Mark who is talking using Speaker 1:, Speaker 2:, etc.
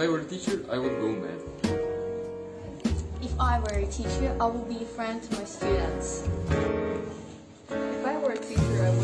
Speaker 1: I were a teacher, I would go mad.
Speaker 2: If I were a teacher, I would be a friend to my students.
Speaker 3: If I were a teacher, I would